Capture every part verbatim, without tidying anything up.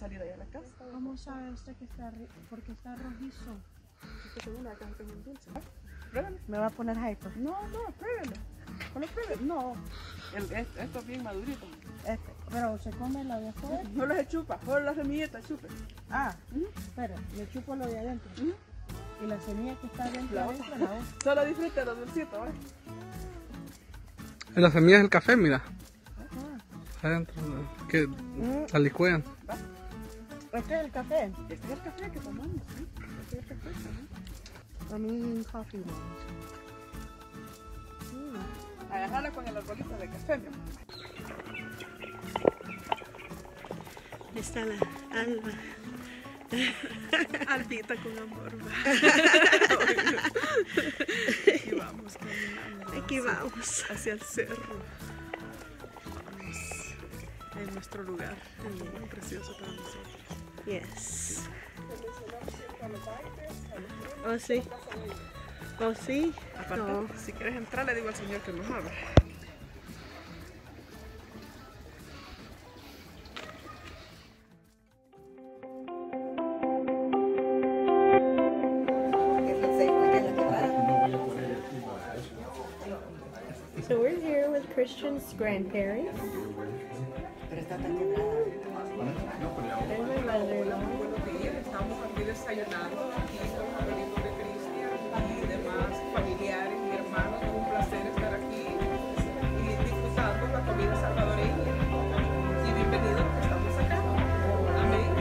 salir allá a la casa. ¿Cómo sabe usted que está porque está rojizo? Una caja que es un dulce. Pruébalo. ¿Me va a poner hyper? No, no, pruébalo. ¿No pruébalo? No. El, esto, esto es bien madurito. Este, pero se come la de afuera. No lo se chupa, solo la semillita chupe. Ah, Uh-huh. espera, le chupo lo de adentro. Uh-huh. Y la semilla que está adentro, La adentro, otra. la otra. Solo disfruta los dulcitos, ¿vale? La semilla es el café, mira. Ah. Adentro, que Mm. la licuean. ¿Este es el café? Este es el café que tomamos, ¿sí? Este es el café, ¿no? A mí, coffee one. Mm. Agárrala con el arbolito de café, mi amor. Está la Alba. Albita con amor. Aquí vamos caminando. Aquí vamos. Hacia el cerro. Vamos en nuestro lugar. Muy precioso para nosotros. Yes. Oh, sí. Oh, sí. Aparte, No. si quieres entrar, le digo al señor que nos abra. So we're here with Christian's grandparents. There's my mother-in-law. Estamos aquí desayunando, aquí con los amigos de Cristian y demás familiares y hermanos. Un placer estar aquí y disfrutando la comida salvadoreña. Y bienvenidos, estamos acá. Amén.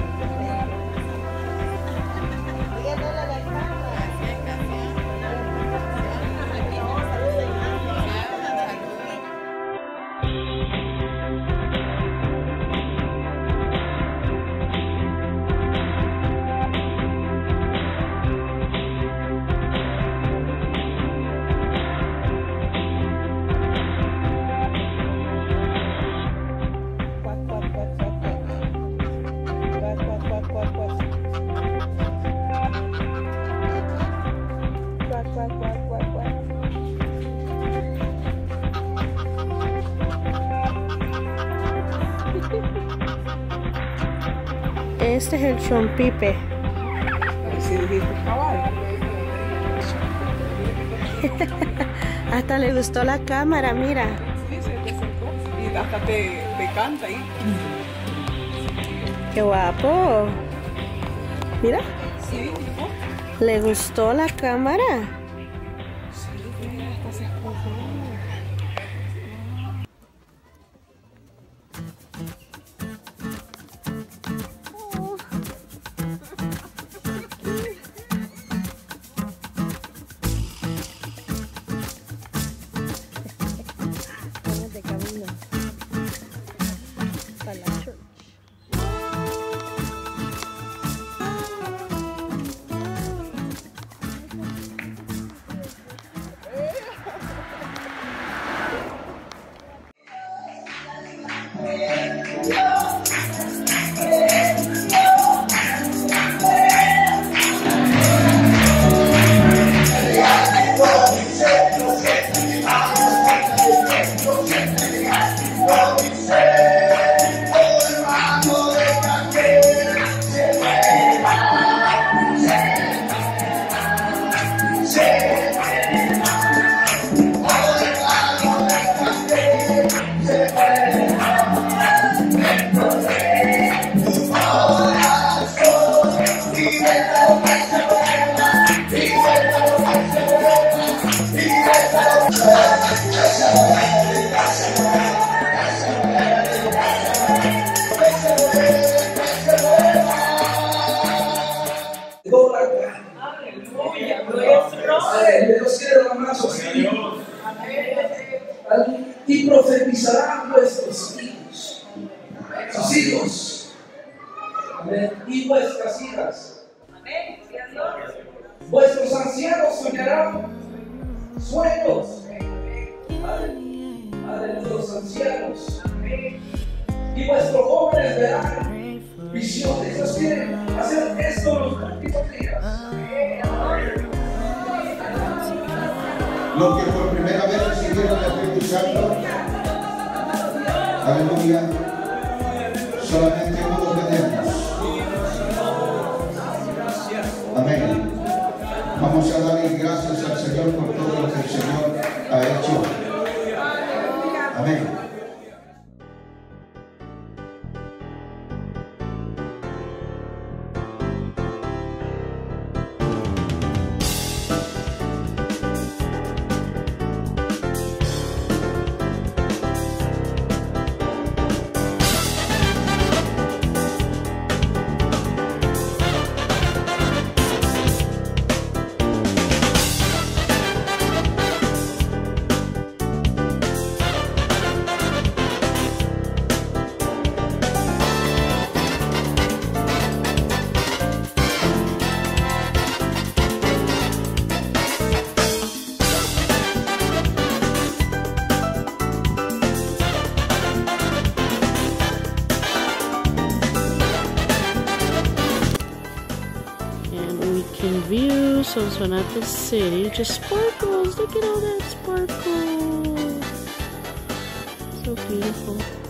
Este es el chompipe. Si dijiste cabal. Hasta le gustó la cámara, mira. Sí, se te acercó y hasta te, te canta ahí. Qué guapo. Mira, Sí, le gustó la cámara. sí, hasta se escuchó. Vamos de camino para la church. Dios quiere derramar sus hijos y profetizarán vuestros hijos, sus hijos, amén, y vuestras hijas. Vuestros ancianos soñarán sueños. Padre, Padre de los ancianos. Y vuestros jóvenes verán visiones. Dios quiere hacer esto en los últimos días. Los que por primera vez recibieron el Espíritu Santo, aleluya, solamente uno tenemos. Sonsonate City. Just sparkles. Look at all that sparkle. So beautiful.